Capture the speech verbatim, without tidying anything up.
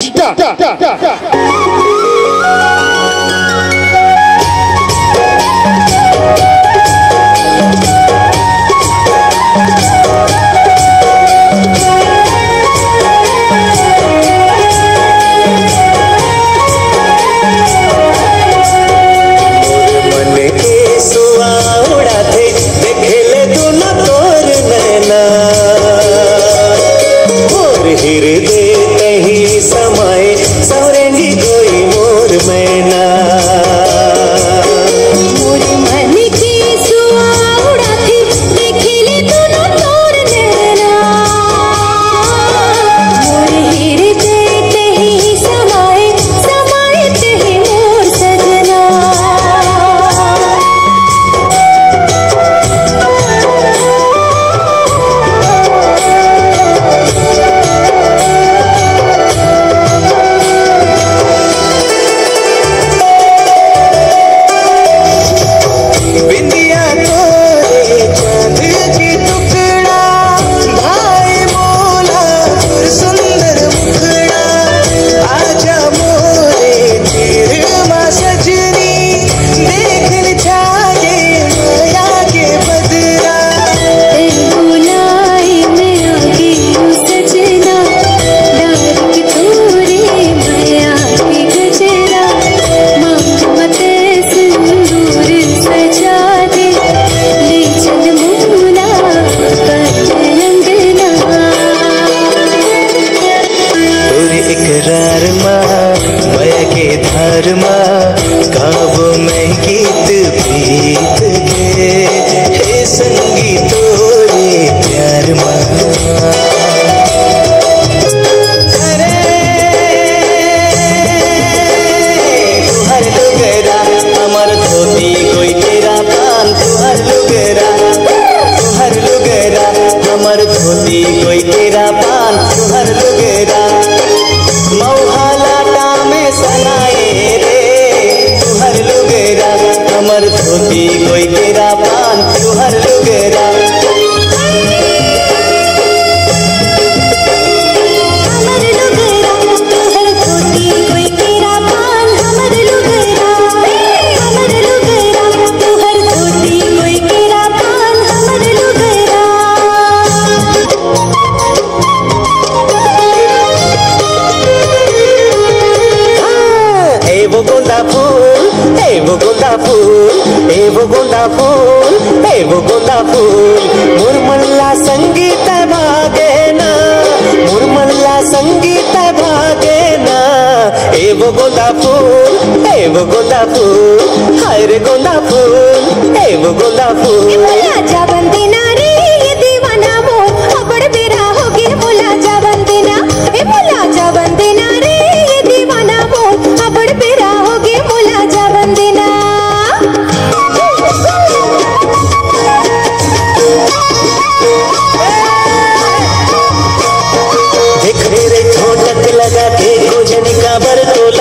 Start. मुरमल्ला संगीत भागे ना, मुरमल्ला संगीत भागे ना। ए वो गोंदा फूल, ए वो गोंदा फूल, हाय रे गोंदा फूल, ए वो गोंदा फूल। बोला जा बंदी नारी ये दीवाना मोर, अबड़ बेरा होगी बोला जा बंदी ना, ए बोला जा बंदी नारी ये दीवाना मोर, अबड़ बेरा होगी बोला जा बंदी ना। देख रे ठोटक लगा के गोजन का बर तोल